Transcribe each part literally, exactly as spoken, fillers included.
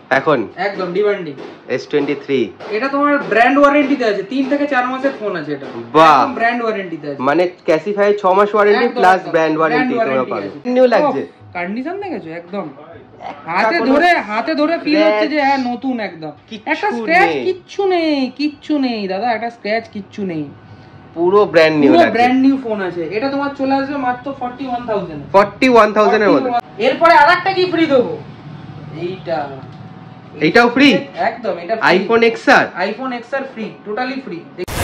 এখন একদম demanding S twenty three. এটা তোমার ব্র্যান্ড ওয়ারেন্টিতে আছে, তিন থেকে চার মাসের ফোন আছে এটা। বাহ, একদম ব্র্যান্ড ওয়ারেন্টিতে আছে, মানে ক্যাসিফাই ছয় মাস ওয়ারেন্টি প্লাস ব্র্যান্ড ওয়ারেন্টি তোমরা পাবে। নিউ লাগছে, কন্ডিশন দেখেছো একদম হাতে ধরে হাতে ধরে ফিল হচ্ছে যে হ্যাঁ নতুন একদম। একটা স্ক্র্যাচ কিচ্ছু নেই, কিচ্ছু নেই দাদা, একটা স্ক্র্যাচ কিচ্ছু নেই, পুরো ব্র্যান্ড নিউ লাগছে, ব্র্যান্ড নিউ ফোন আছে। এটা তোমার চলে আসবে মাত্র forty one thousand forty one thousand এর মধ্যে। এরপরে আরেকটা কি ফ্রি দেবো, এইটা এইটাও ফ্রি একদম। এটা iPhone X R, iPhone X R free, totally free.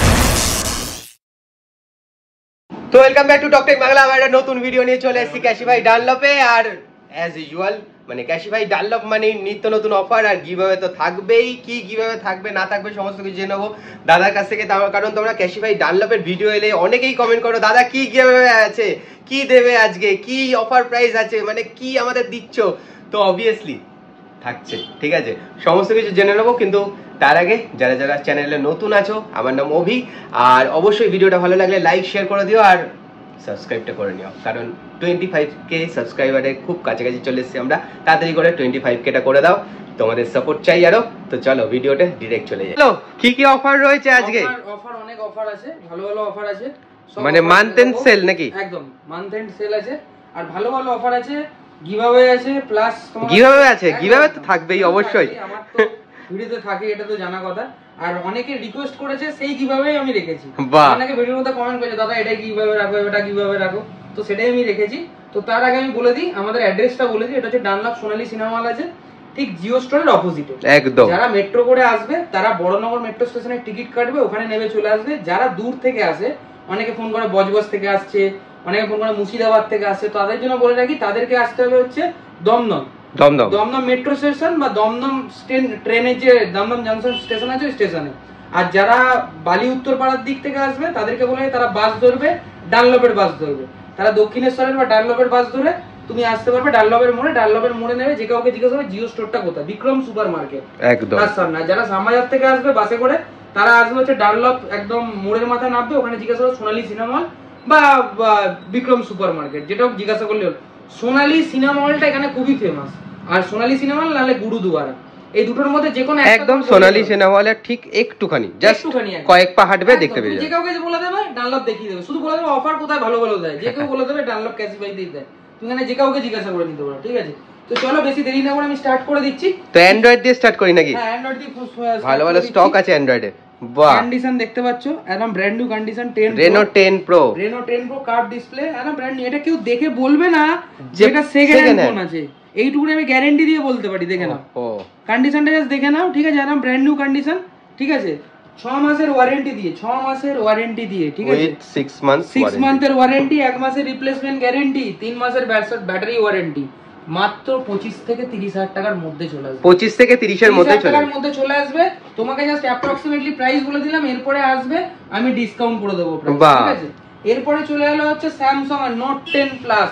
তো welcome back to Talk Tech Bangla. আমরা একটা নতুন ভিডিও নিয়ে চলে এসেছি ক্যাশিফাই ডানলপে। আর অ্যাজ ইউজুয়াল মানে ক্যাশিফাই ডানলপ মানে নিত্য নতুন অফার আর গিভঅ্যাওয়ে তো থাকবেই। কি গিভঅ্যাওয়ে থাকবে না থাকবে সমস্ত কিছু জেনে নেবো দাদার কাছ থেকে। কারণ তোমরা ক্যাশিফাই ডানলপের ভিডিও এলে অনেকেই কমেন্ট করো, দাদা কি গিভঅ্যাওয়ে আছে, কি দেবে আজকে, কি অফার প্রাইস আছে, মানে কি আমাদের দিচ্ছ। তো অবভিয়াসলি থাকছে, ঠিক আছে, সমস্ত কিছু জেনে নেবো। কিন্তু তার আগে যারা যারা চ্যানেলে নতুন আছো, আমার নাম অভি, আর অবশ্যই ভিডিওটা ভালো লাগলে লাইক শেয়ার করে দিও আর সাবস্ক্রাইবটা করে নিও, কারণ টোয়েন্টি ফাইভ কে সাবস্ক্রাইবারে খুব কাছাকাছি চলে এসেছি আমরা। তাড়াতাড়ি করে টোয়েন্টি ফাইভ কেটা করে দাও, তোমাদের সাপোর্ট চাই আরো। তো চলো ভিডিওটা ডিরেক্ট চলে যাই। কি কি অফার রয়েছে আজকে? অফার অনেক অফার আছে, ভালো ভালো অফার আছে, মানে মান্থ এন্ড সেল নাকি? একদম মান্থ এন্ড সেল আছে আর ভালো ভালো অফার আছে, গিভঅ্যাওয়ে আছে, প্লাস তোমার গিভঅ্যাওয়ে আছে। গিভঅ্যাওয়ে তো থাকবেই অবশ্যই, আমার তো ভিডিওতে থাকে, এটা তো জানা কথা। আর অনেকে রিকোয়েস্ট করেছে, সেই গিভঅ্যাওয়ে আমি রেখেছি। অনেকে ভিডিওর মধ্যে কমেন্ট করেছে, দাদা এটা গিভঅ্যাওয়ে রাখো, এটা গিভঅ্যাওয়ে রাখো, তো সেটাই আমি রেখেছি। তো তার আগে আমি বলে দিই আমাদের অ্যাড্রেসটা বলে দিই। এটা হচ্ছে ডানলপ সোনালী সিনেমা হল আছে, ঠিক জিও স্টোরের অপোজিটে একদম। যারা মেট্রো করে আসবে তারা বড়নগর মেট্রো স্টেশনে টিকিট কাটবে, ওখানে নেমে চলে আসবে। যারা দূর থেকে আসে, অনেকে ফোন করে বজবজ থেকে আসছে, অনেকে ফোন করে মুর্শিদাবাদ থেকে আসছে, তাদের জন্য বলে রাখি তাদেরকে আসতে হবে হচ্ছে দমদম দমদম দমদম মেট্রো স্টেশন বা দমদম ট্রেনের যে দমদম জংশন স্টেশন আছে ওই স্টেশনে। আর যারা বালি উত্তরপাড়ার দিক থেকে আসবে তাদেরকে বলে তারা বাস ধরবে, ডানলপের বাস ধরবে। তারা দক্ষিণেশ্বরের বা ডানলপের বাস ধরে তুমি আসতে পারবে ডানলপের মোড়ে। ডানলপের মোড়ে নেবে, যে কাউকে জিজ্ঞাসা করবে জিও স্টোরটা কোথায়, বিক্রম সুপার মার্কেট একদম তার সামনে। যারা শ্যামবাজার থেকে আসবে বাসে করে, তারা আসবে হচ্ছে ডানলপ একদম মোড়ের মাথায় নামবে, ওখানে জিজ্ঞাসা করবে সোনালী সিনেমা হল বা বিক্রম সুপার মার্কেট, যেটা জিজ্ঞাসা করলে হল। সোনালী সিনেমা হলটা এখানে খুবই ফেমাস, আর সোনালী সিনেমা হল নাহলে গুরুদুয়ারা, এই দুটোর মধ্যে যে কোনো একদম সোনালী সিনেমা হলের ঠিক একটুখানি জাস্ট কয়েক পা হাঁটবে দেখতে পেয়ে যাবে। যে কাউকে বলে দেবে ডানলপ দেখিয়ে দেবে, শুধু বলে দেবে অফার কোথায় ভালো ভালো দেয়, যে কেউ বলে দেবে ডানলপ ক্যাশিফাই দিয়ে দেয়, তুমি এখানে যে কাউকে জিজ্ঞাসা করে নিতে পারো, ঠিক আছে। তো চলো বেশি দেরি না করে আমি স্টার্ট করে দিচ্ছি। তো অ্যান্ড্রয়েড দিয়ে স্টার্ট করি নাকি? হ্যাঁ অ্যান্ড্রয়েড দিয়ে ভালো ভালো স্টক আছে অ্যান্ড্রয়েডে। বাহ, কন্ডিশন দেখতে পাচ্ছো একদম brand new condition. Ten Reno ten Pro, Reno ten Pro curve display, একদম ব্র্যান্ড নিউ। এটা কেউ দেখে বলবে না যে এটা সেকেন্ড হ্যান্ড ফোন আছে, এইটুকুনি আমি গ্যারান্টি দিয়ে বলতে পারি। দেখে নাও কন্ডিশনটা, জাস্ট দেখে নাও, ঠিক আছে, একদম ব্র্যান্ড নিউ কন্ডিশন, ঠিক আছে। ছ মাসের ওয়ারেন্টি দিয়ে, ছ মাসের ওয়ারেন্টি দিয়ে, ঠিক আছে, সিক্স মান্থ সিক্স মান্থের ওয়ারেন্টি, এক মাসের রিপ্লেসমেন্ট গ্যারান্টি, তিন মাসের ব্যাটারি ওয়ারেন্টি। মাত্র পঁচিশ থেকে তিরিশ হাজার টাকার মধ্যে চলে আসবে। পঁচিশ থেকে তিরিশ এর মধ্যে চলে টাকার মধ্যে চলে আসবে। তোমাকে জাস্ট অ্যাপ্রক্সিমেটলি প্রাইস বলে দিলাম, এরপরে আসবে আমি ডিসকাউন্ট করে দেবো, ঠিক আছে। এরপরে চলে এলো হচ্ছে স্যামসাং আর note ten plus.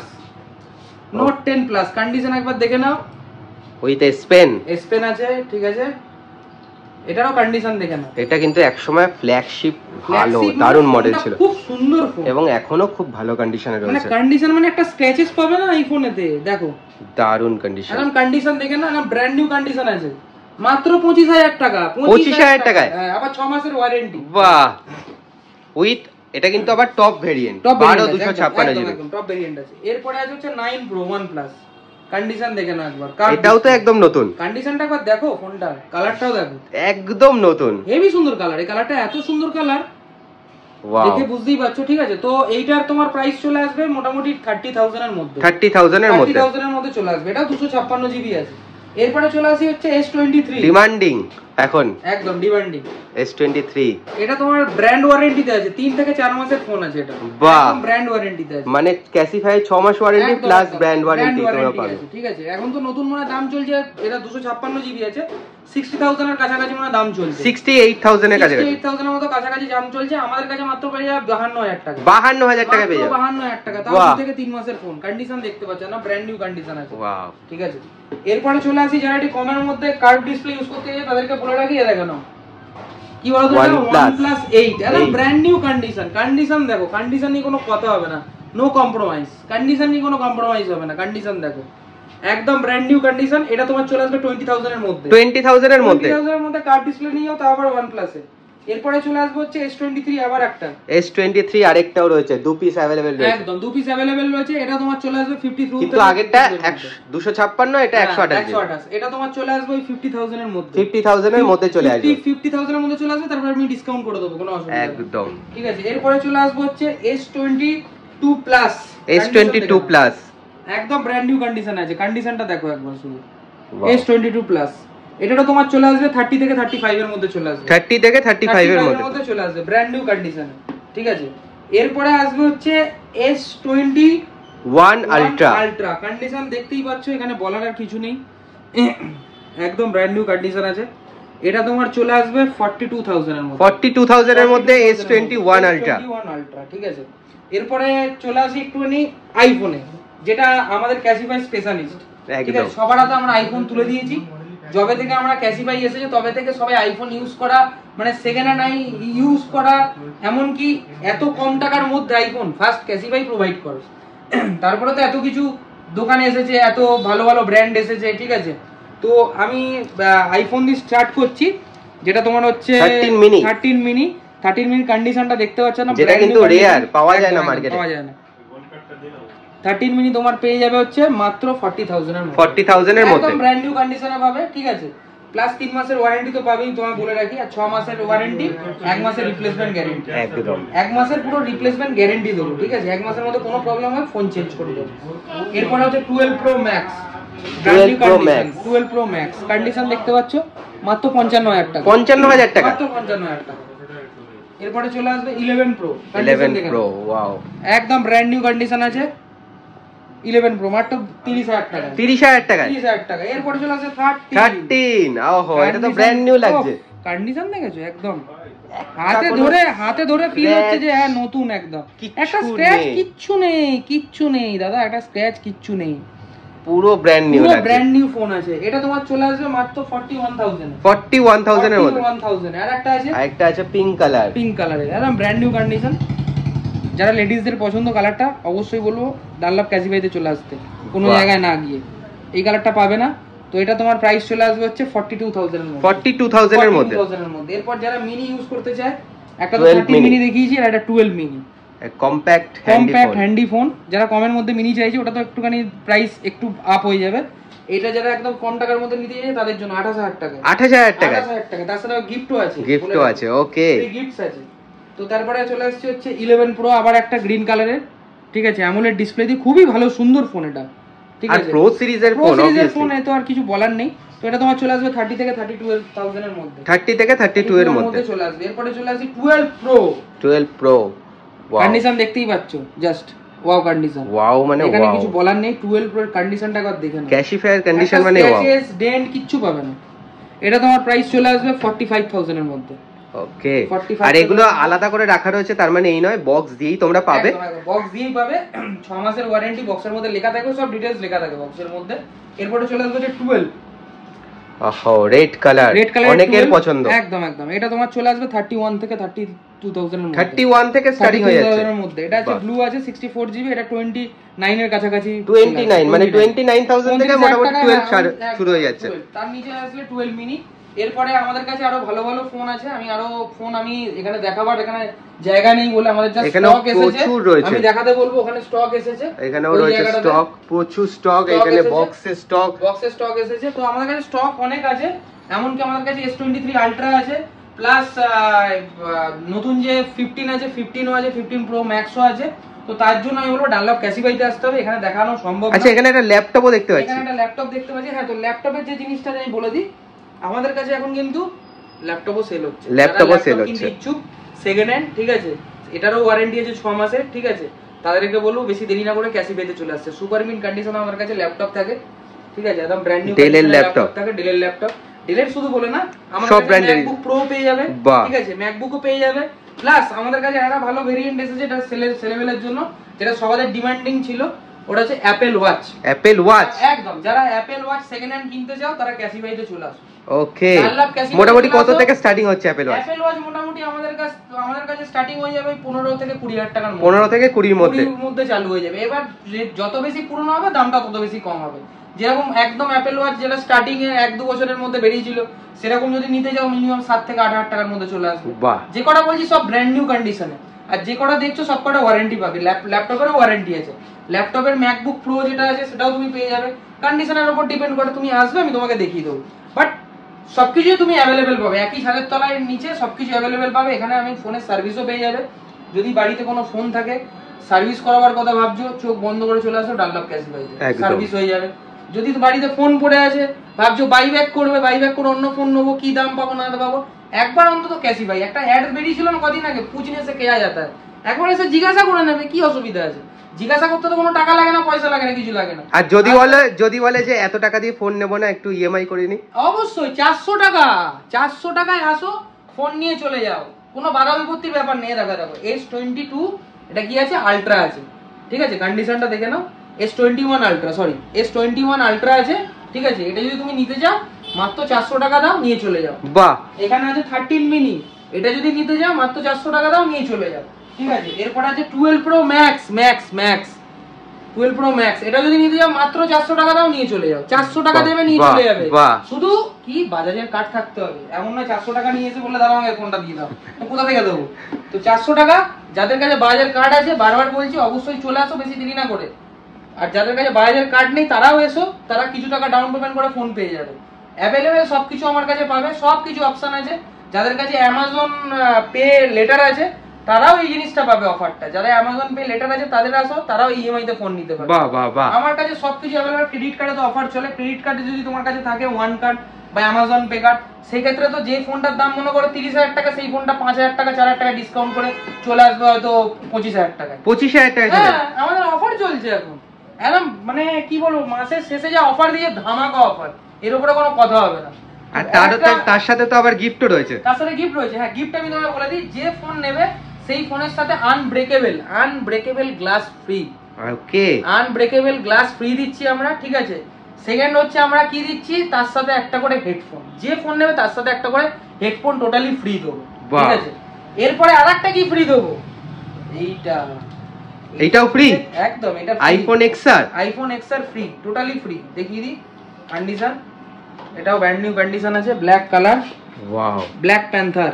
Note ten plus condition একবার দেখে নাও, with S pen, S pen আছে, ঠিক আছে। এটারও কন্ডিশন দেখে নাও। এটা কিন্তু একসময় ফ্ল্যাগশিপ ভালো দারুণ মডেল ছিল, খুব সুন্দর ফোন, এবং এখনো খুব ভালো কন্ডিশনে রয়েছে। মানে কন্ডিশন মানে একটা স্ক্র্যাচেস পাবে না আইফোনেতে, দেখো দারুণ কন্ডিশন, একদম কন্ডিশন দেখে না, না ব্র্যান্ড নিউ কন্ডিশন আছে। মাত্র পঁচিশ হাজার টাকা, পঁচিশ হাজার টাকায়, আবার ছ মাসের ওয়ারেন্টি। বাহ, উইথ এটা কিন্তু আবার টপ ভেরিয়েন্ট, বারো দুশো ছাপ্পান্ন জিবি টপ ভেরিয়েন্ট আছে। এরপরে আছে হচ্ছে nine Pro OnePlus. Condition দেখে নাও একবার, এটাও তো একদম নতুন। কন্ডিশনটা একবার দেখো, ফোনটা কালারটাও দেখো, একদম নতুন, হেভি সুন্দর কালার। এই কালারটা এত সুন্দর কালার, ওয়াও, দেখে বুঝতেই পারছো, ঠিক আছে। তো এইটার তোমার প্রাইস চলে আসবে মোটামুটি থার্টি থাউজেন্ড এর মধ্যে, থার্টি থাউজেন্ড এর মধ্যে, থার্টি থাউজেন্ড এর মধ্যে চলে আসবে। এটা দুশো ছাপ্পান্ন জিবি আছে। এরপরে চলে আসি হচ্ছে এস টোয়েন্টি থ্রি, ডিমান্ডিং এখন একদম ডিমান্ডিং এস টোয়েন্টি থ্রি। এটা তোমার ব্র্যান্ড ওয়ারেন্টিতে আছে, তিন থেকে চার মাসের ফোন আছে এটা। বাহ, একদম ব্র্যান্ড ওয়ারেন্টিতে আছে, মানে ক্যাসিফাই ছয় মাস ওয়ারেন্টি প্লাস ব্র্যান্ড ওয়ারেন্টি তোমরা পাবে, ঠিক আছে। এখন তো নতুন মনে দাম চলছে, এটা দুশো ছাপ্পান্ন জিবি আছে, সিক্সটি থাউজেন্ড এর কাছাকাছি মনে দাম চলছে, সিক্সটি এইট থাউজেন্ড এর কাছাকাছি, এইট থাউজেন্ড এর মতো কাছাকাছি দাম চলছে। আমাদের কাছে মাত্র পেয়ে যাবে বাহান্ন হাজার টাকা, বাহান্ন হাজার টাকা পেয়ে যাবে, বাহান্ন হাজার টাকা, তাও দুই থেকে তিন মাসের ফোন। কন্ডিশন দেখতে পাচ্ছ না, ব্র্যান্ড নিউ কন্ডিশন আছে, ওয়াও, ঠিক আছে। এরপরে চলে আসি যারা একটু কমের মধ্যে কার্ভ ডিসপ্লে ইউজ করতে চায় তাদেরকে বলে রাখি, এ দেখো না কি বলতো, ওয়ান প্লাস এইট, একদম ব্র্যান্ড নিউ কন্ডিশন। কন্ডিশন দেখো, কন্ডিশন নিয়ে কোনো কথা হবে না, নো কম্প্রোমাইজ, কন্ডিশন নিয়ে কোনো কম্প্রোমাইজ হবে না। কন্ডিশন দেখো, একদম ব্র্যান্ড নিউ কন্ডিশন। এটা তোমার চলে আসবে টোয়েন্টি থাউজেন্ড এর মধ্যে, টোয়েন্টি থাউজেন্ড এর মধ্যে, টোয়েন্টি থাউজেন্ড এর মধ্যে কার্ড ডিসপ্লে নিও, তা আবার OnePlus এ। এরপরে চলে আসবে হচ্ছে এস টোয়েন্টি থ্রি, আবার একটা এস টোয়েন্টি থ্রি আরেকটাও রয়েছে, দু পিস अवेलेबल রয়েছে, একদম দু পিস अवेलेबल রয়েছে। এটা তোমার চলে আসবে ফিফটি টু, কিন্তু আগেরটা দুশো ছাপ্পান্ন, এটা একশো আঠাশ, একশো আঠাশ। এটা তোমার চলে আসবে ওই ফিফটি থাউজেন্ড এর মধ্যে, ফিফটি থাউজেন্ড এর মধ্যে চলে আসবে, ফিফটি থাউজেন্ড এর মধ্যে চলে আসবে। তারপর আমি ডিসকাউন্ট করে দেব, কোনো অসুবিধা নেই, একদম ঠিক আছে। এরপরে চলে আসবে হচ্ছে S twenty two plus, S twenty two plus, একদম ব্র্যান্ড নিউ কন্ডিশন আছে। কন্ডিশনটা দেখো একবার শুধু, এস টোয়েন্টি টু প্লাস। এটাটা তোমার চলে আসবে থার্টি থেকে থার্টি ফাইভ এর মধ্যে চলে আসবে, থার্টি থেকে থার্টি ফাইভ এর মধ্যে চলে আসবে, ব্র্যান্ড নিউ কন্ডিশন, ঠিক আছে। এরপরে আসবে হচ্ছে S twenty one ultra, ultra condition দেখতেই পাচ্ছ, এখানে বলার আর কিছু নেই, একদম ব্র্যান্ড নিউ কন্ডিশন আছে। এটা তোমার চলে আসবে ফর্টি টু থাউজেন্ড এর মধ্যে, ফর্টি টু থাউজেন্ড এর মধ্যে এস টোয়েন্টি ওয়ান আলট্রা, ঠিক আছে। এরপরে চলে আসি একটুখানি আইফোনে, যেটা আমাদের ক্যাসিফাই স্পেশালিস্ট, ঠিক আছে। সবার আগে আমরা আইফোন তুলে দিয়েছি, যবে থেকে আমরা ক্যাসিফাই এসেছে তবে থেকে সবাই আইফোন ইউজ করা, মানে সেকেন্ড হ্যান্ড আই ইউজ করা, এমনকি এত কম টাকার মধ্যে আইফোন ফার্স্ট ক্যাসিফাই প্রোভাইড করে। তারপরে তো এত কিছু দোকানে এসেছে, এত ভালো ভালো ব্র্যান্ড এসেছে, ঠিক আছে। তো আমি আইফোন দিয়ে স্টার্ট করছি, যেটা তোমার হচ্ছে thirteen mini, thirteen mini thirteen mini কন্ডিশনটা দেখতে পাচ্ছ না, যেটা কিন্তু রেয়ার, পাওয়া যায় না মার্কেটে, পাওয়া যায় না। থার্টিন মিনি তোমার পেয়ে যাবে হচ্ছে মাত্র ফর্টি থাউজেন্ড এর মধ্যে, ফর্টি থাউজেন্ড এর মধ্যে, একদম ব্র্যান্ড নিউ কন্ডিশনে পাবে, ঠিক আছে। প্লাস তিন মাসের ওয়ারেন্টি তো পাবেই, তোমায় বলে রাখি, আর ছ মাসের ওয়ারেন্টি, এক মাসের রিপ্লেসমেন্ট গ্যারেন্টি, একদম এক মাসের পুরো রিপ্লেসমেন্ট গ্যারেন্টি দেবো, ঠিক আছে। এক মাসের মধ্যে কোনো প্রবলেম হয় ফোন চেঞ্জ করে দেবো। এরপরে হচ্ছে twelve pro max, twelve pro max, twelve pro max condition দেখতে পাচ্ছ, মাত্র পঞ্চান্ন হাজার টাকা, পঞ্চান্ন হাজার টাকা, মাত্র পঞ্চান্ন হাজার টাকা। এরপরে চলে আসবে eleven pro, eleven pro, wow, একদম ব্র্যান্ড নিউ কন্ডিশন আছে, ইলেভেন প্রো মাত্র তিরিশ হাজার টাকা, তিরিশ হাজার টাকা, তিরিশ হাজার টাকা। এরপরে চলে আসে থার্টিন, ওহো এটা তো ব্র্যান্ড নিউ লাগছে, কন্ডিশন দেখেছো একদম, হাতে ধরে হাতে ধরে ফিল হচ্ছে যে হ্যাঁ নতুন একদম, একটা স্ক্র্যাচ কিচ্ছু নেই, কিচ্ছু নেই দাদা, একটা স্ক্র্যাচ কিচ্ছু নেই, পুরো ব্র্যান্ড নিউ, পুরো ব্র্যান্ড নিউ ফোন আছে। এটা তোমার চলে আসবে মাত্র forty one thousand, forty one thousand এর মধ্যে, ফর্টি ওয়ান থাউজেন্ড। আর একটা আছে, আরেকটা আছে পিঙ্ক কালার, পিঙ্ক কালারের, একদম ব্র্যান্ড নিউ কন্ডিশন। যারা লেডিসদের পছন্দ কালারটা, অবশ্যই বলবো ডানলপ ক্যাসিফাইতে চলে আসতে, কোনো জায়গায় না গিয়ে, এই কালারটা পাবে না। তো এটা তোমার প্রাইস চলে আসবে হচ্ছে ফর্টি টু থাউজেন্ড এর মধ্যে, ফর্টি টু থাউজেন্ড এর মধ্যে। এরপর যারা মিনি ইউজ করতে চায়, একটা তো থার্টিন মিনি দেখিয়েছি, আর একটা twelve mini, compact compact handy phone. যারা কমের মধ্যে মিনি চাইছে, ওটা তো একটুখানি প্রাইস একটু আপ হয়ে যাবে। এটা যারা একদম কম টাকার মধ্যে নিতে চাইছে তাদের জন্য আঠাশ হাজার টাকা, আঠাশ হাজার টাকা, আঠাশ হাজার টাকা। তার সাথে গিফটও আছে, গিফটও আছে, ওকে, গিফটস আছে। তো তারপরে চলে আসছে হচ্ছে ইলেভেন প্রো, আবার একটা গ্রিন কালারের, ঠিক আছে, অ্যামোলেড ডিসপ্লে দিয়ে, খুবই ভালো সুন্দর ফোন এটা, ঠিক আছে। আর প্রো সিরিজের ফোন, প্রো সিরিজের ফোন এ তো আর কিছু বলার নেই। তো এটা তোমার চলে আসবে থার্টি থেকে থার্টি টু থাউজেন্ড এর মধ্যে, থার্টি থেকে থার্টি টু এর মধ্যে চলে আসবে। এরপরে চলে আসবে twelve pro, twelve pro, condition দেখতেই পাচ্ছ, জাস্ট ওয়াও কন্ডিশন, ওয়াও মানে এখানে ওয়াও, কিছু বলার নেই। টুয়েলভ প্রো এর কন্ডিশনটা একবার দেখে নাও, ক্যাশিফায়ার কন্ডিশন মানে ওয়াও, স্ক্র্যাচেস ডেন্ট কিচ্ছু পাবে না। এটা তোমার প্রাইস চলে আসবে ফর্টি ফাইভ থাউজেন্ড এর মধ্যে, ওকে। আর এগুলো আলাদা করে রাখা রয়েছে, তার মানে এই নয় বক্স দিয়েই তোমরা পাবে, বক্স দিয়েই পাবে, ছ মাসের ওয়ারেন্টি, বক্সের মধ্যে লেখা থাকে, সব ডিটেইলস লেখা থাকে বক্সের মধ্যে। এরপরে চলে আসবে টুয়েলভ, ওহো রেড কালার, রেড কালার অনেকের পছন্দ, একদম একদম। এটা তোমার চলে আসবে থার্টি ওয়ান থেকে থার্টি টু থাউজেন্ড এর মধ্যে, থার্টি ওয়ান থেকে স্টার্টিং হয়ে যাচ্ছে এর মধ্যে। এটা আছে ব্লু আছে সিক্সটি ফোর জিবি, এটা টোয়েন্টি নাইন এর কাছাকাছি, টোয়েন্টি নাইন মানে টোয়েন্টি নাইন থাউজেন্ড থেকে মোটামুটি টুয়েলভ শুরু হয়ে যাচ্ছে। তার নিচে আসলে টুয়েলভ মিনি। এরপরে আমাদের কাছে আরো ভালো ভালো ফোন আছে, আমি আরো ফোন আমি এখানে দেখাবার এখানে জায়গা নেই বলে আমাদের জাস্ট স্টক এসেছে, আমি দেখাতে বলবো, ওখানে স্টক এসেছে, এখানেও রয়েছে স্টক, প্রচুর স্টক, এখানে বক্সে স্টক, বক্সে স্টক এসেছে। তো আমাদের কাছে স্টক অনেক আছে, এমনকি আমাদের কাছে এস টোয়েন্টি থ্রি আলট্রা আছে, প্লাস নতুন যে ফিফটিন আছে, ফিফটিনও আছে, ফিফটিন প্রো ম্যাক্সও আছে। তো তার জন্য আমি বলবো ডানলপ ক্যাসিফাইতে আসতে হবে, এখানে দেখানো সম্ভব না। আচ্ছা, এখানে একটা ল্যাপটপও দেখতে পাচ্ছি, এখানে একটা ল্যাপটপ দেখতে পাচ্ছি। হ্যাঁ, তো ল্যাপটপের যে জিনিসটা আমি বলে দিই, আমাদের কাছে এখন কিন্তু ল্যাপটপও সেল হচ্ছে, ল্যাপটপও সেল হচ্ছে, ইচ্ছুক সেকেন্ড হ্যান্ড, ঠিক আছে, এটারও ওয়ারেন্টি আছে ছ মাসের, ঠিক আছে। তাদেরকে বলবো বেশি দেরি না করে ক্যাসিফাইতে চলে আসছে। সুপার মিন কন্ডিশনে আমার কাছে ল্যাপটপ থাকে, ঠিক আছে, একদম ব্র্যান্ড নিউ ডেলের ল্যাপটপ থাকে, ডেলের ল্যাপটপ। ডেলের শুধু বলে না, আমাদের কাছে ম্যাকবুক প্রো পেয়ে যাবে, ঠিক আছে, ম্যাকবুকও পেয়ে যাবে। প্লাস আমাদের কাছে একটা ভালো ভেরিয়েন্ট এসেছে, এটা সেলের সেলেবেলের জন্য, যেটা সবাদের ডিমান্ডিং ছিল, ওটা হচ্ছে অ্যাপেল ওয়াচ, অ্যাপেল ওয়াচ একদম। যারা অ্যাপেল ওয়াচ সেকেন্ড হ্যান্ড কিনতে চাও, তারা ক্যাসিফাইতে চলে আসো। ওকে, মোটামুটি কত থেকে স্টার্টিং হচ্ছে অ্যাপেল ওয়াচ? অ্যাপেল ওয়াচ মোটামুটি আমাদের কাছে আমাদের কাছে স্টার্টিং হয়ে যাবে পনেরো থেকে কুড়ি হাজার টাকার মধ্যে, পনেরো থেকে কুড়ির মধ্যে মধ্যে চালু হয়ে যাবে। এবার যত বেশি পুরনো হবে দামটা তত বেশি কম হবে। যেরকম একদম অ্যাপেল ওয়াচ যেটা স্টার্টিং এ এক দু বছরের মধ্যে বেরিয়েছিল, সেরকম যদি নিতে যাও মিনিমাম সাত থেকে আট হাজার টাকার মধ্যে চলে আসবে। যে কটা বলছি সব ব্র্যান্ড নিউ কন্ডিশনে, আর যে কটা দেখছো সব কটা ওয়ারেন্টি পাবে। ল্যাপটপেরও ওয়ারেন্টি আছে, ল্যাপটপের ম্যাকবুক প্রো যেটা আছে সেটাও তুমি পেয়ে যাবে। কন্ডিশনের উপর ডিপেন্ড করে, তুমি আসবে আমি তোমাকে দেখিয়ে দেবো, বাট সবকিছুই তুমি অ্যাভেলেবেল পাবে। একই ছাদের তলায় নিচে সবকিছু অ্যাভেলেবেল পাবে। এখানে আমি ফোনের সার্ভিসও পেয়ে যাবে। যদি বাড়িতে কোনো ফোন থাকে, সার্ভিস করাবার কথা ভাবছো, চোখ বন্ধ করে চলে আসো ডানলপ ক্যাশিফাইতে, সার্ভিস হয়ে যাবে। যদি বাড়িতে ফোন পড়ে আছে, ভাবছো বাইব্যাক করবে, বাইব্যাক করে অন্য ফোন নেবো, কি দাম পাবো না পাবো, একবার অন্তত ক্যাশিফাই, একটা অ্যাড বেরিয়েছিল না কদিন আগে, পুছনে সে কেয়া যেতে হয়, একবার এসে জিজ্ঞাসা করে নেবে কি অসুবিধা আছে। জিজ্ঞাসা করতে তো কোনো টাকা লাগে না, পয়সা লাগে না, কিছু লাগে না। আর যদি বলে যদি বলে যে এত টাকা দিয়ে ফোন নেবো না, একটু ইএমআই করে নি, অবশ্যই চারশো টাকা চারশো টাকায় আসো, ফোন নিয়ে চলে যাও, কোনো বাধা বিপত্তির ব্যাপার নেই। দেখা দেখো এস টোয়েন্টি টু, এটা কি আছে, আলট্রা আছে, ঠিক আছে, কন্ডিশনটা দেখে নাও। S twenty one ultra, sorry S twenty one ultra আছে, ঠিক আছে। এটা যদি তুমি নিতে যাও মাত্র চারশো টাকা দাও, নিয়ে চলে যাও। বাহ, এখানে আছে থার্টিন মিনি, এটা যদি নিতে যাও মাত্র চারশো টাকা দাও, নিয়ে চলে যাও, ঠিক আছে। এরপর আছে twelve pro max, max max twelve pro max, এটা যদি নিতে যাও মাত্র চারশো টাকা দাও, নিয়ে চলে যাও। চারশো টাকা দেবে, নিয়ে চলে যাবে। শুধু কি বাজাজের কার্ড থাকতে হবে, এমন নয় চারশো টাকা নিয়ে এসে বললে দাঁড়াও আমাকে ফোনটা দিয়ে দাও, কোথা থেকে দেবো। তো চারশো টাকা, যাদের কাছে বাজাজের কার্ড আছে, বারবার বলছি অবশ্যই চলে আসো, বেশি দেরি না করে। আর যাদের কাছে বাজাজের কার্ড নেই তারাও এসো, তারা কিছু টাকা ডাউন পেমেন্ট করে ফোন পেয়ে যাবে। অ্যাভেলেবেল সবকিছু আমার কাছে পাবে, সব কিছু অপশন আছে। যাদের কাছে অ্যামাজন পে লেটার আছে তারাও এই জিনিসটা পাবে, অফারটা। যারা অ্যামাজন পে লেটার আছে তাদের আসো, তারাও ইএমআই তে ফোন নিতে পারবে। বাহ বাহ বাহ, আমার কাছে সবকিছু অ্যাভেলেবেল। ক্রেডিট কার্ডে তো অফার চলে, ক্রেডিট কার্ডে যদি তোমার কাছে থাকে ওয়ান কার্ড বা অ্যামাজন পে কার্ড, সেই ক্ষেত্রে তো যে ফোনটার দাম মনে করো তিরিশ হাজার টাকা, সেই ফোনটা পাঁচ হাজার টাকা চার হাজার টাকা ডিসকাউন্ট করে চলে আসবে হয়তো পঁচিশ হাজার টাকায়। পঁচিশ হাজার টাকা, হ্যাঁ আমাদের অফার চলছে এখন একদম, মানে কি বলবো, মাসের শেষে যে অফার দিয়ে ধামাকা অফার, এর উপরে কোনো কথা হবে না। আর তার তার সাথে তো আবার গিফটও রয়েছে, তার সাথে গিফট রয়েছে। হ্যাঁ, গিফট আমি তোমাকে বলে দিই, যে ফোন নেবে সেই ফোনের সাথে unbreakable unbreakable glass free. Okay, unbreakable glass free দিচ্ছি আমরা, ঠিক আছে। সেকেন্ড হচ্ছে আমরা কি দিচ্ছি, তার সাথে একটা করে হেডফোন, যে ফোন নেবে তার সাথে একটা করে হেডফোন টোটালি ফ্রি দেবো, ঠিক আছে। এরপরে আরেকটা কি ফ্রি দেবো, এইটা এইটাও ফ্রি একদম, এটা iPhone XR, iPhone XR free, totally free. দেখিয়ে দিই কন্ডিশন, এটাও ব্র্যান্ড নিউ কন্ডিশন আছে, black colour, wow, black panther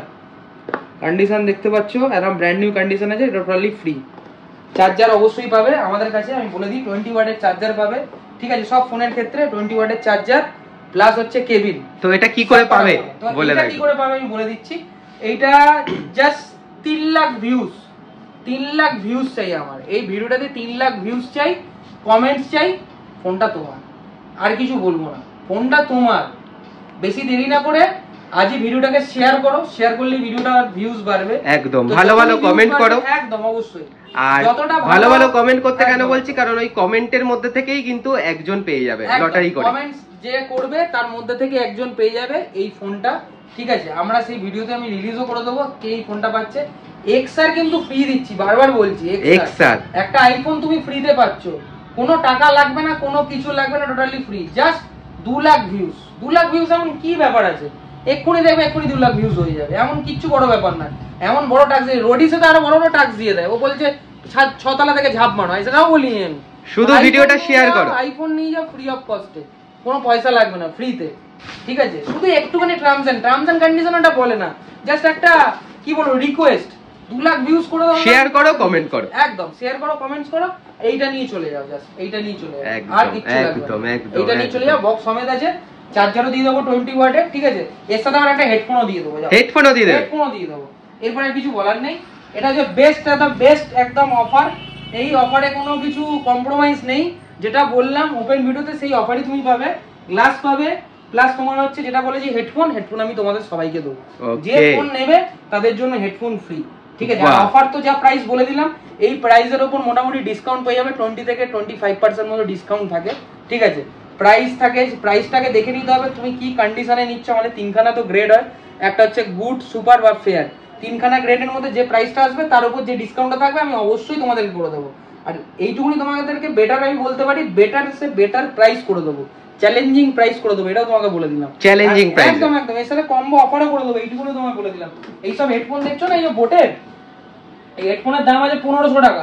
condition দেখতে পাচ্ছো, একদম ব্র্যান্ড নিউ কন্ডিশন আছে, এটা টোটালি ফ্রি। চার্জার অবশ্যই পাবে আমাদের কাছে, আমি বলে দিই টোয়েন্টি ওয়াটের চার্জার পাবে, ঠিক আছে। সব ফোনের ক্ষেত্রে টোয়েন্টি ওয়াটের চার্জার প্লাস হচ্ছে কেবিল। তো এটা কি করে পাবে বলে দাও, কি করে পাবে আমি বলে দিচ্ছি। এইটা জাস্ট তিন লাখ ভিউজ, তিন লাখ ভিউজ চাই আমার এই ভিডিওটাতে, তিন লাখ ভিউজ চাই, কমেন্টস চাই, ফোনটা তোমার, আর কিছু বলবো না, ফোনটা তোমার। বেশি দেরি না করে আজই ভিডিওটাকে শেয়ার করো, শেয়ার করলে ভিডিওটা ভিউজ বাড়বে। একদম ভালো ভালো কমেন্ট করো, একদম অবশ্যই। আর ভালো ভালো কমেন্ট করতে কেন বলছি, কারণ ওই কমেন্টের মধ্যে থেকেই কিন্তু একজন পেয়ে যাবে লটারি করে। কমেন্টস যে করবে তার মধ্যে থেকে একজন পেয়ে যাবে এই ফোনটা, ঠিক আছে। আমরা সেই ভিডিওতে আমি রিলিজও করে দেবো কে এই ফোনটা পাচ্ছে। এক্সআর কিন্তু ফ্রি দিচ্ছি, বারবার বলছি, এক্সআর একটা আইফোন তুমি ফ্রিতে পাচ্ছ, কোনো টাকা লাগবে না, কোনো কিছু লাগবে না, টোটালি ফ্রি। জাস্ট দু লাখ ভিউজ, দু লাখ ভিউজ এমন কি ব্যাপার আছে, এক্ষুনি দেখবে এক্ষুনি দু লাখ ভিউজ হয়ে যাবে, এমন কিচ্ছু বড় ব্যাপার না। এমন বড় টাক্স দিয়ে রোডিসে তো আরো বড় বড় টাক্স দিয়ে দেয়, ও বলছে ছতলা থেকে ঝাঁপ মারো, এটাও বলি আমি। শুধু ভিডিওটা শেয়ার করো, আইফোন নিয়ে যাও ফ্রি অফ কস্টে, কোনো পয়সা লাগবে না, ফ্রিতে, ঠিক আছে। শুধু একটুখানি terms and terms and condition ওটা বলে না, জাস্ট একটা কি বলবো রিকোয়েস্ট, দু লাখ ভিউজ করে দাও, শেয়ার করো, কমেন্ট করো, একদম শেয়ার করো, কমেন্টস করো, এইটা নিয়ে চলে যাও, জাস্ট এইটা নিয়ে চলে যাও, আর কিছু একদম একদম এইটা নিয়ে চলে যাও। বক্স সমেত আছে, চার্জারও দিয়ে দেবো টোয়েন্টি ওয়াটের, ঠিক আছে। এর সাথে আমার একটা হেডফোনও দিয়ে দেবো, হেডফোনও দিয়ে দেবো, হেডফোনও দিয়ে দেবো। এরপরে কিছু বলার নেই, এটা হচ্ছে বেস্ট, একদম বেস্ট একদম অফার। এই অফারে কোনো কিছু কম্প্রোমাইজ নেই, যেটা বললাম ওপেন ভিডিওতে সেই অফারই তুমি পাবে। গ্লাস পাবে, প্লাস তোমার হচ্ছে যেটা বলেছি হেডফোন, হেডফোন আমি তোমাদের সবাইকে দেবো, যে ফোন নেবে তাদের জন্য হেডফোন ফ্রি, ঠিক আছে। অফার তো যা প্রাইস বলে দিলাম, এই প্রাইসের উপর মোটামুটি ডিসকাউন্ট পেয়ে যাবে, টোয়েন্টি থেকে টোয়েন্টি ফাইভ পার্সেন্ট মতো ডিসকাউন্ট থাকে, ঠিক আছে। প্রাইস থাকে, প্রাইসটাকে দেখে নিতে হবে তুমি কি কন্ডিশনে নিচ্ছ। আমাদের তিনখানা তো গ্রেড হয়, একটা হচ্ছে গুড, সুপার বা ফেয়ার, তিনখানা গ্রেডের মধ্যে যে প্রাইসটা আসবে তার উপর যে ডিসকাউন্টটা থাকবে আমি অবশ্যই তোমাদেরকে করে দেবো। আর এইটুকুনি তোমাদেরকে বেটার আমি বলতে পারি, বেটার সে বেটার প্রাইস করে দেবো, চ্যালেঞ্জিং প্রাইস করে দেবো, এটাও তোমাকে বলে দিলাম, চ্যালেঞ্জিং প্রাইস একদম একদম। এর সাথে কম্বো অফারও করে দেবো, এইটুকুনি তোমাকে বলে দিলাম। এইসব হেডফোন দেখছো না, এই যে বোটের এই হেডফোনের দাম আছে পনেরোশো টাকা,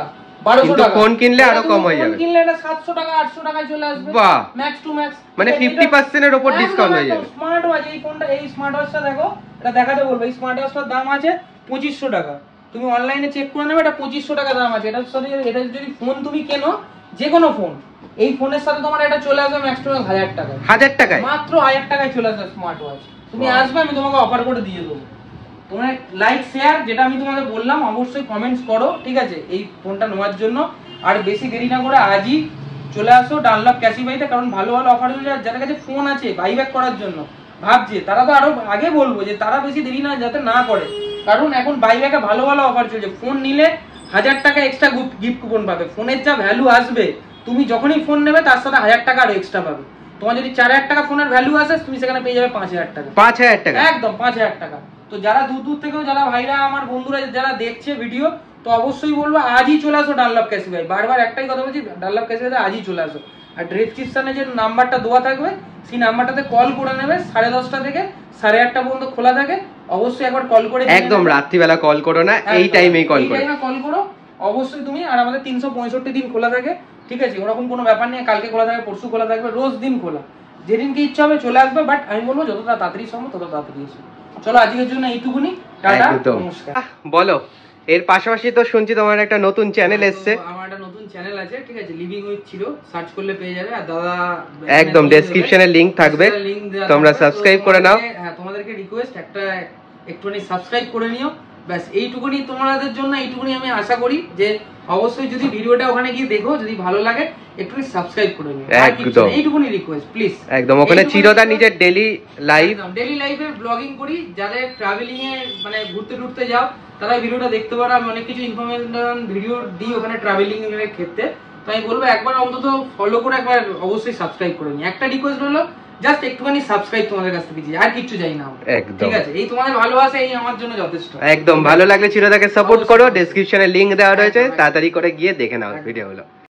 বারোশো টাকা। ফোন কিনলে আরো কম হয়ে যাবে, ফোন কিনলে এটা সাতশো টাকা আটশো টাকায় চলে আসবে। বাহ, ম্যাক্স টু ম্যাক্স, মানে ফিফটি পার্সেন্ট এর উপর ডিসকাউন্ট হয়ে যাবে। স্মার্ট ওয়াচ, এই ফোনটা, এই স্মার্ট ওয়াচটা দেখো, এটা দেখাতে বলবো। এই স্মার্ট ওয়াচটার দাম আছে পঁচিশশো টাকা। তুমি অনলাইনে চেক করে নেবে, এটা পঁচিশশো টাকা দাম আছে। এটার সাথে এটা যদি ফোন তুমি কেনো, যে কোনো ফোন, এই ফোনের সাথে তোমার এটা চলে আসবে ম্যাক্স টু ম্যাক্স হাজার টাকায়। হাজার টাকায়, মাত্র হাজার টাকায় চলে আসবে স্মার্ট ওয়াচ। তুমি আসবে, আমি তোমাকে অফার করে দিয়ে দেবো। তোমার লাইক শেয়ার, যেটা আমি তোমাকে বললাম, অবশ্যই কমেন্টস করো, ঠিক আছে, এই ফোনটা নেওয়ার জন্য। আর বেশি দেরি না করে আজই চলে আসো ডানলপ ক্যাসিফাইতে, কারণ ভালো ভালো অফার হয়ে যায়। যাদের কাছে ফোন আছে বাইব্যাক করার জন্য ভাবছে, তারা তো আরো আগে বলবো যে তারা বেশি দেরি না যাতে না করে, কারণ এখন বাইব্যাকে ভালো ভালো অফার চলছে। ফোন নিলে হাজার টাকা এক্সট্রা গিফট কুপন পাবে। ফোনের যা ভ্যালু আসবে, তুমি যখনই ফোন নেবে তার সাথে হাজার টাকা আরো এক্সট্রা পাবে। তোমার যদি চার হাজার টাকা ফোনের ভ্যালু আসে, তুমি সেখানে পেয়ে যাবে পাঁচ হাজার টাকা। পাঁচ হাজার টাকা, একদম পাঁচ হাজার টাকা। তো যারা দূর দূর থেকেও, যারা ভাইরা আমার বন্ধুরা যারা দেখছে ভিডিও, তো অবশ্যই বলবো আজই চলে আসো ডানলপ ক্যাসিফাই। বারবার একটাই কথা বলছি, ডানলপ ক্যাসিফাইতে আজই চলে আসো। আর ডেসক্রিপশনে যে নাম্বারটা দেওয়া থাকবে, সেই নাম্বারটাতে কল করে নেবে। সাড়ে দশটা থেকে সাড়ে আটটা পর্যন্ত খোলা থাকে। অবশ্যই একবার কল করে, একদম রাত্রিবেলা কল করো না, এই টাইমেই কল করো, কল করো অবশ্যই তুমি। আর আমাদের তিনশো পঁয়ষট্টি দিন খোলা থাকে, ঠিক আছে, ওরকম কোনো ব্যাপার নেই। কালকে খোলা থাকে, পরশু খোলা থাকবে, রোজ দিন খোলা। যেদিনকে ইচ্ছা হবে চলে আসবে, বাট আমি বলবো যতটা তাড়াতাড়ি সম্ভব তত তাড়াতাড়ি এসো। চলো আজকের জন্য এইটুকুনি, টাটা, নমস্কার। বলো, এর পাশাপাশি তো শুনছি তোমার একটা নতুন চ্যানেল এসেছে। আমার একটা নতুন চ্যানেল আছে, ঠিক আছে, লিভিং উইথ চিরো, সার্চ করলে পেয়ে যাবে। আর দাদা একদম ডেসক্রিপশনে লিংক থাকবে, তোমরা সাবস্ক্রাইব করে নাও। হ্যাঁ, তোমাদেরকে রিকোয়েস্ট একটা একটুখানি সাবস্ক্রাইব করে নিও, ব্যাস এইটুকুনি তোমাদের জন্য। এইটুকুনি আমি আশা করি যে অবশ্যই যদি ভিডিওটা ওখানে গিয়ে দেখো, যদি ভালো লাগে একটুখানি সাবস্ক্রাইব করে নিও, একদম এইটুকুনি রিকোয়েস্ট প্লিজ। একদম ওখানে চিরদা নিজের ডেইলি লাইফ, ডেইলি লাইফে ব্লগিং করি। যাদের ট্রাভেলিং এ মানে ঘুরতে টুরতে যাও, তারা ভিডিওটা দেখতে পারো। আমি অনেক কিছু ইনফরমেশন ভিডিও দিই ওখানে ট্রাভেলিং এর ক্ষেত্রে। তো আমি বলবো একবার অন্তত ফলো করে একবার অবশ্যই সাবস্ক্রাইব করে নিই। একটা রিকোয়েস্ট হলো জাস্ট একটুখানি সাবস্ক্রাইব তোমাদের কাছ থেকে চাই, আর কিছু চাই না। একদম ঠিক আছে, এই তোমাদের ভালোবাসা এই আমার জন্য যথেষ্ট। একদম ভালো লাগলে চিরদাকে সাপোর্ট করো, ডেসক্রিপশনে লিংক দেওয়া রয়েছে, তাড়াতাড়ি করে গিয়ে দেখে নাও ভিডিওগুলো।